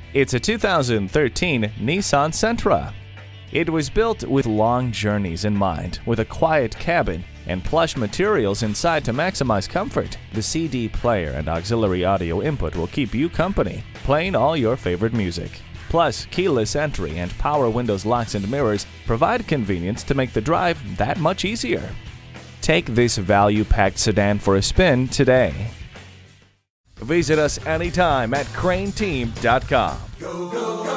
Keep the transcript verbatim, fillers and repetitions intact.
It's a two thousand thirteen Nissan Sentra. It was built with long journeys in mind, with a quiet cabin and plush materials inside to maximize comfort. The C D player and auxiliary audio input will keep you company, playing all your favorite music. Plus, keyless entry and power windows, locks, and mirrors provide convenience to make the drive that much easier. Take this value-packed sedan for a spin today. Visit us anytime at crain team dot com. Go, go, go.